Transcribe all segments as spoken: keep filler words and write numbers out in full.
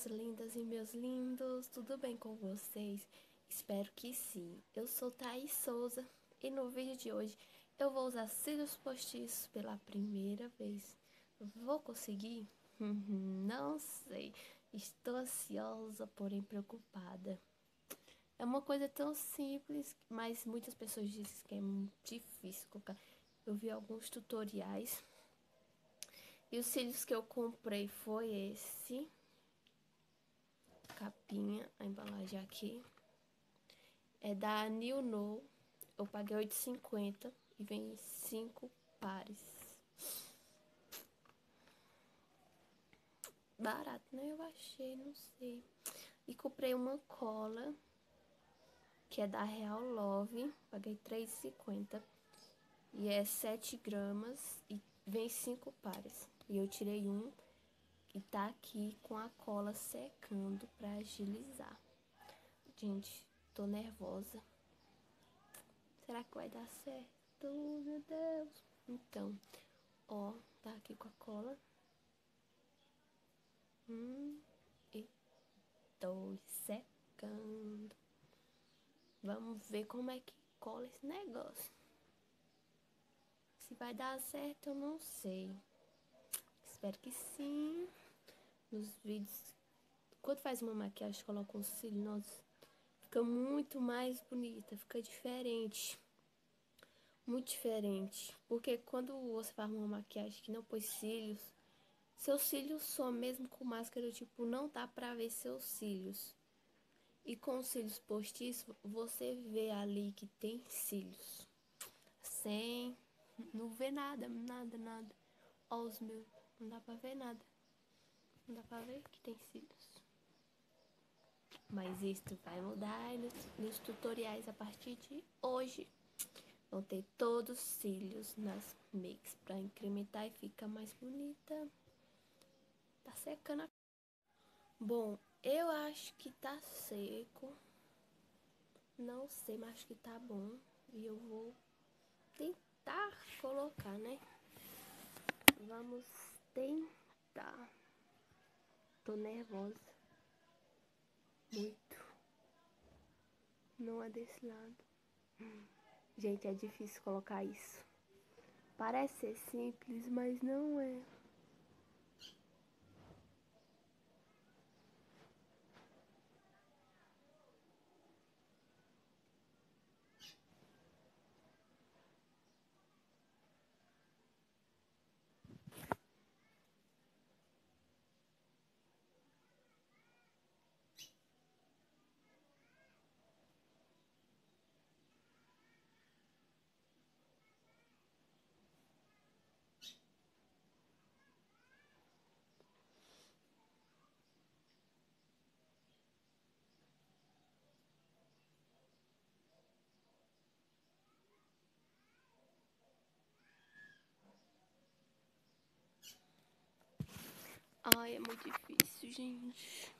minhas lindas e meus lindos, tudo bem com vocês? Espero que sim. Eu sou Thaís Souza e no vídeo de hoje eu vou usar cílios postiços pela primeira vez. Vou conseguir? Não sei. Estou ansiosa, porém preocupada. É uma coisa tão simples, mas muitas pessoas dizem que é muito difícil colocar. Eu vi alguns tutoriais e os cílios que eu comprei foi esse. Capinha, a embalagem aqui. É da New No. Eu paguei oito reais e cinquenta centavos e vem cinco pares. Barato, né? Eu achei, não sei. E comprei uma cola, que é da Real Love. Paguei três reais e cinquenta centavos. E é sete gramas e vem cinco pares. E eu tirei um e tá aqui com a cola secando pra agilizar. Gente, tô nervosa. Será que vai dar certo? Meu Deus. Então, ó, tá aqui com a cola. Hum, e tô secando. Vamos ver como é que cola esse negócio. Se vai dar certo, eu não sei. Espero que sim. Nos vídeos, quando faz uma maquiagem, coloca um cílio, nossa, fica muito mais bonita, fica diferente. Muito diferente. Porque quando você faz uma maquiagem que não pôs cílios, seus cílios só mesmo com máscara, tipo, não dá pra ver seus cílios. E com os cílios postiços, você vê ali que tem cílios. Sem, não vê nada, nada, nada. Ó os meus, não dá pra ver nada. Não dá pra ver que tem cílios. Mas isso vai mudar nos, nos tutoriais a partir de hoje. Vão ter todos os cílios nas makes pra incrementar e ficar mais bonita. Tá secando a... Bom, eu acho que tá seco. Não sei, mas acho que tá bom. E eu vou tentar colocar, né? Vamos tentar. Tô nervosa. Muito. Não é desse lado. Gente, é difícil colocar isso. Parece ser simples, mas não é. Ai, é muito difícil, gente.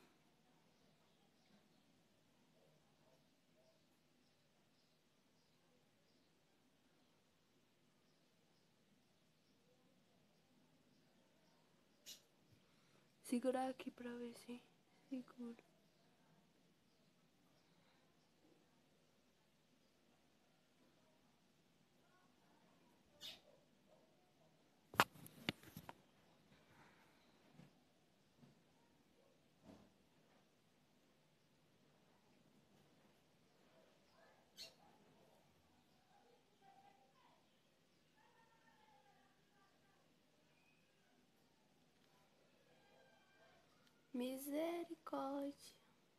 Segurar aqui pra ver se segura. Misericórdia.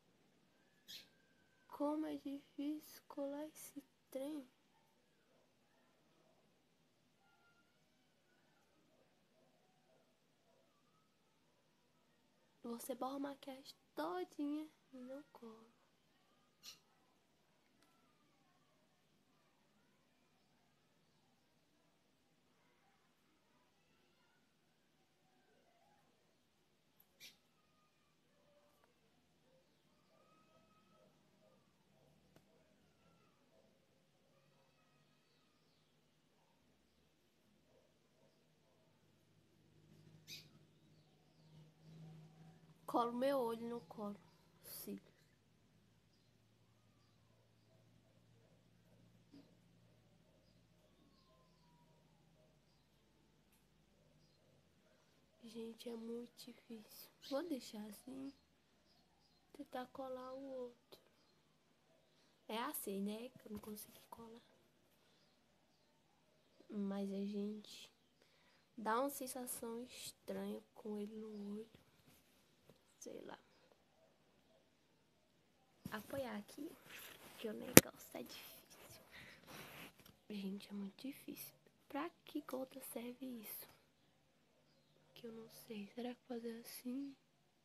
Como é difícil colar esse trem. Você borra a maquiagem todinha e não cola. colo meu olho, não colo cílios. Gente, é muito difícil. Vou deixar assim. Tentar colar o outro. É assim, né? Que eu não consegui colar. Mas a gente dá uma sensação estranha com ele no olho. Sei lá. Apoiar aqui. Que o negócio é difícil. Gente, é muito difícil. Pra que gota serve isso? Que eu não sei. Será que fazer assim?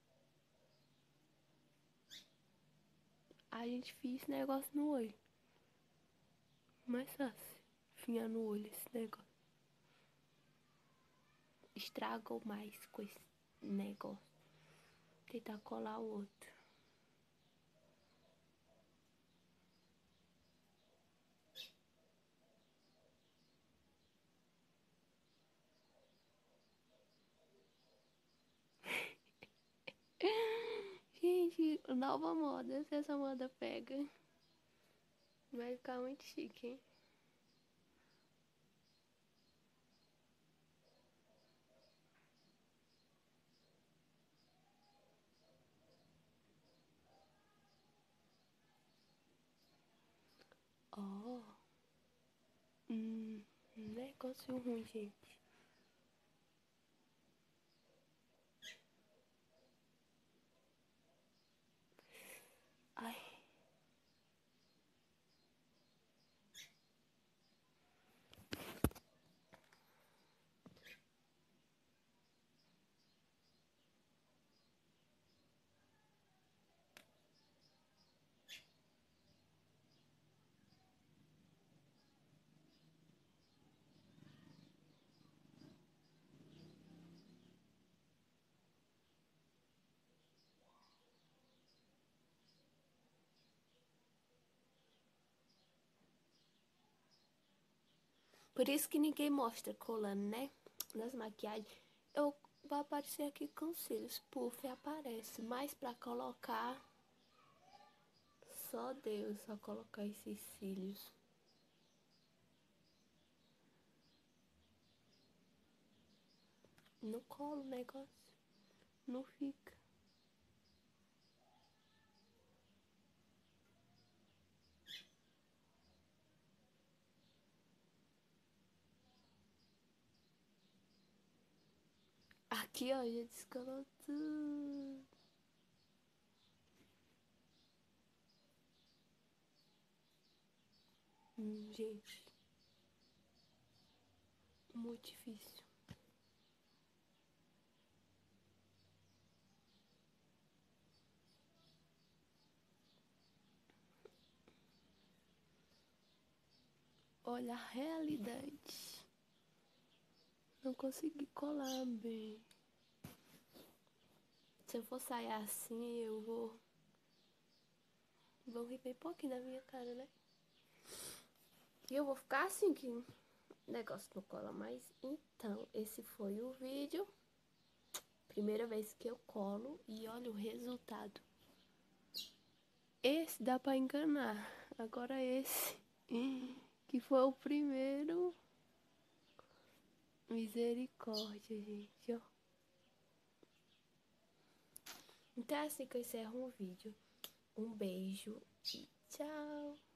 A gente fez esse negócio no olho. Mais fácil. Finhar no olho esse negócio. Estragou mais com esse negócio. Tentar colar o outro. Gente, nova moda. Se essa moda pega, vai ficar muito chique, hein? Ó. Oh. Hum, negócio ruim, gente. Ai. Por isso que ninguém mostra colando, né? Nas maquiagens. Eu vou aparecer aqui com cílios. Puff, aparece. Mas pra colocar, só Deus só colocar esses cílios. Não cola o negócio. Não fica. Aqui, ó, já descolou tudo. Hum, gente. Muito difícil. Olha a realidade. Não consegui colar bem. Se eu for sair assim, eu vou... Vou rir bem pouquinho da minha cara, né? E eu vou ficar assim, que o negócio não cola mais. Então, esse foi o vídeo. Primeira vez que eu colo. E olha o resultado. Esse dá pra enganar. Agora esse, que foi o primeiro. Misericórdia, gente, ó. Então é assim que eu encerro um vídeo. Um beijo e tchau.